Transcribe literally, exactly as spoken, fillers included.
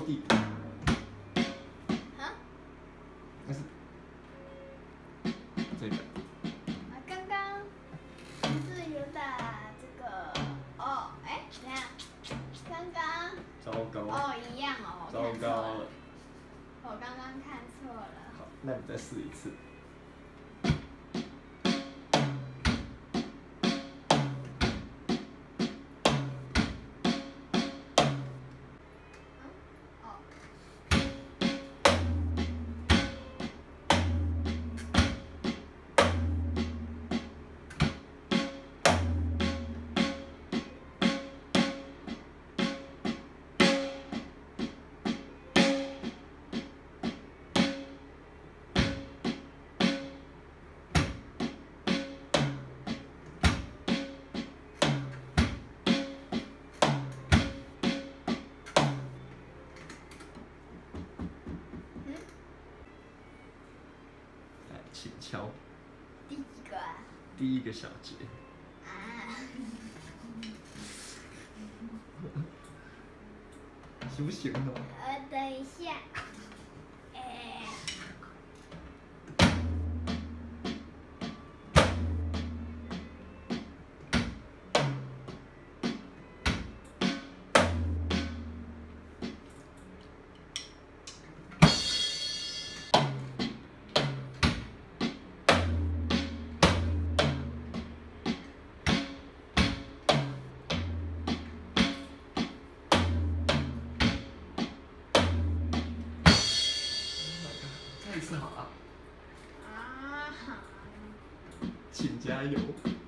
地。 啊？ 那是这个。 啊，刚刚是有打这个哦，哎，等一下，刚刚糟糕。 哦一样哦，我糟看错糕了了。 我刚刚看错了。 好，那你再试一次。 哦。 来，请敲第几个啊？ 第一个小节。 啊。 行不行呢？ 呃，等一下。哎。 再一次好了。 啊。 请加油。